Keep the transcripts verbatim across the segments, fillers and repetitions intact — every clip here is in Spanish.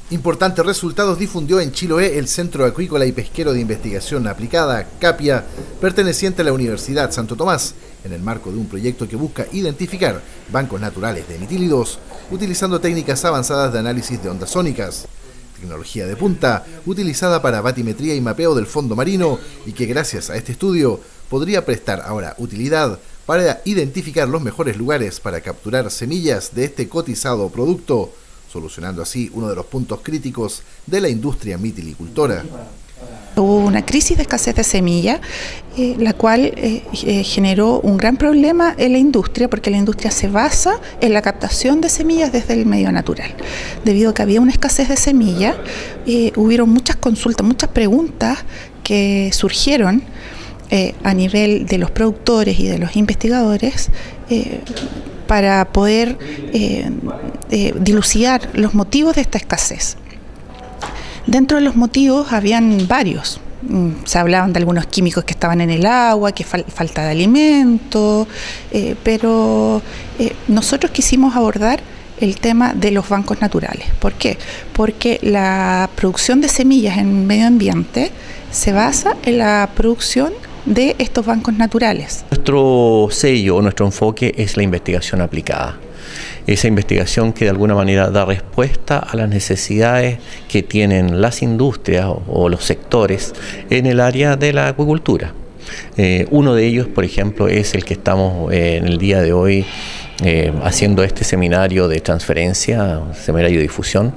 Importantes resultados difundió en Chiloé el Centro Acuícola y Pesquero de Investigación Aplicada, CAPIA, perteneciente a la Universidad Santo Tomás, en el marco de un proyecto que busca identificar bancos naturales de mitílidos, utilizando técnicas avanzadas de análisis de ondas sónicas. Tecnología de punta, utilizada para batimetría y mapeo del fondo marino y que gracias a este estudio podría prestar ahora utilidad para identificar los mejores lugares para capturar semillas de este cotizado producto, solucionando así uno de los puntos críticos de la industria mitilicultora. Hubo una crisis de escasez de semillas, eh, la cual eh, eh, generó un gran problema en la industria, porque la industria se basa en la captación de semillas desde el medio natural. Debido a que había una escasez de semillas, eh, hubieron muchas consultas, muchas preguntas que surgieron eh, a nivel de los productores y de los investigadores, eh, para poder eh, eh, dilucidar los motivos de esta escasez. Dentro de los motivos habían varios. Se hablaban de algunos químicos que estaban en el agua, que fal falta de alimento, eh, pero eh, nosotros quisimos abordar el tema de los bancos naturales. ¿Por qué? Porque la producción de semillas en medio ambiente se basa en la producción de estos bancos naturales. Nuestro sello o nuestro enfoque es la investigación aplicada. Esa investigación que de alguna manera da respuesta a las necesidades que tienen las industrias o, o los sectores en el área de la acuicultura. Eh, uno de ellos, por ejemplo, es el que estamos eh, en el día de hoy eh, haciendo este seminario de transferencia, seminario de difusión,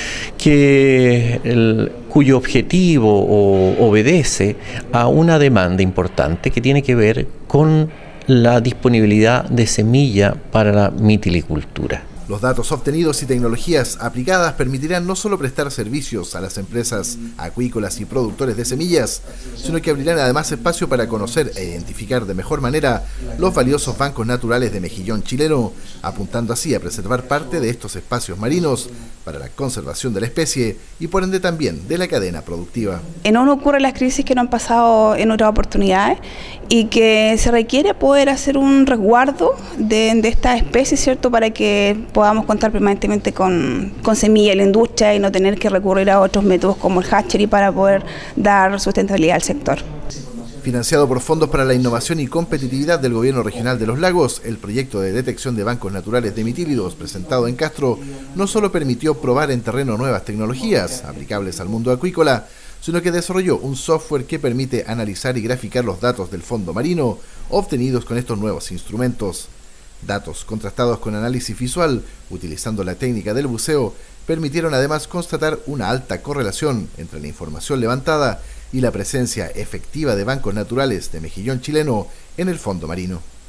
que el, cuyo objetivo o, obedece a una demanda importante que tiene que ver con la disponibilidad de semilla para la mitilicultura. Los datos obtenidos y tecnologías aplicadas permitirán no solo prestar servicios a las empresas acuícolas y productores de semillas, sino que abrirán además espacio para conocer e identificar de mejor manera los valiosos bancos naturales de mejillón chileno, apuntando así a preservar parte de estos espacios marinos para la conservación de la especie y por ende también de la cadena productiva. No nos ocurren las crisis que nos han pasado en otras oportunidades y que se requiere poder hacer un resguardo de, de esta especie, ¿cierto?, para que podamos contar permanentemente con, con semilla en la industria y no tener que recurrir a otros métodos como el hatchery para poder dar sustentabilidad al sector. Financiado por Fondos para la Innovación y Competitividad del Gobierno Regional de los Lagos, el proyecto de detección de bancos naturales de mitílidos presentado en Castro no solo permitió probar en terreno nuevas tecnologías aplicables al mundo acuícola, sino que desarrolló un software que permite analizar y graficar los datos del fondo marino obtenidos con estos nuevos instrumentos. Datos contrastados con análisis visual, utilizando la técnica del buceo, permitieron además constatar una alta correlación entre la información levantada y la presencia efectiva de bancos naturales de mejillón chileno en el fondo marino.